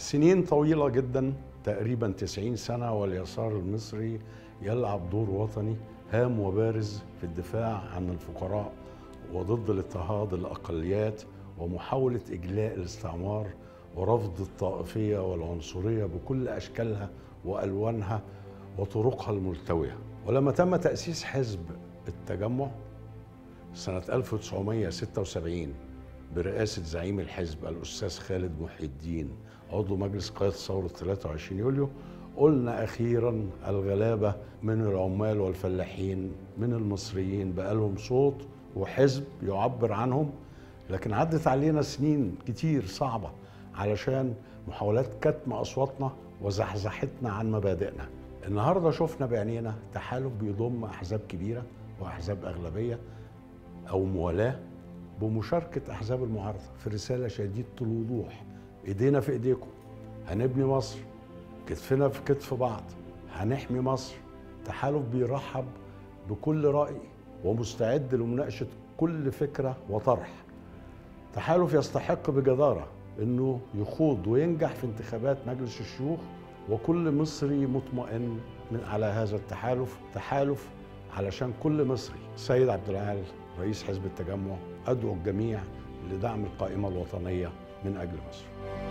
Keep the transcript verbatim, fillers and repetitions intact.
سنين طويلة جدا، تقريبا تسعين سنة، واليسار المصري يلعب دور وطني هام وبارز في الدفاع عن الفقراء وضد الاضطهاد الأقليات ومحاولة إجلاء الاستعمار ورفض الطائفية والعنصرية بكل أشكالها وألوانها وطرقها الملتوية. ولما تم تأسيس حزب التجمع سنة ألف وتسعمائة وستة وسبعين برئاسة زعيم الحزب الأستاذ خالد محي الدين عضو مجلس قيادة ثورة ثلاثة وعشرين يوليو، قلنا أخيرا الغلابة من العمال والفلاحين من المصريين بقى لهم صوت وحزب يعبر عنهم. لكن عدت علينا سنين كتير صعبة علشان محاولات كتم أصواتنا وزحزحتنا عن مبادئنا. النهاردة شفنا بعينينا تحالف بيضم أحزاب كبيرة وأحزاب أغلبية أو موالاة بمشاركة أحزاب المعارضة في رسالة شديدة الوضوح: إيدينا في إيديكم، هنبني مصر، كتفنا في كتف بعض، هنحمي مصر. تحالف بيرحب بكل رأي ومستعد لمناقشة كل فكرة وطرح. تحالف يستحق بجدارة إنه يخوض وينجح في انتخابات مجلس الشيوخ، وكل مصري مطمئن من على هذا التحالف. تحالف علشان كل مصري. سيد عبد العال رئيس حزب التجمع، أدعو الجميع لدعم القائمة الوطنية من أجل مصر.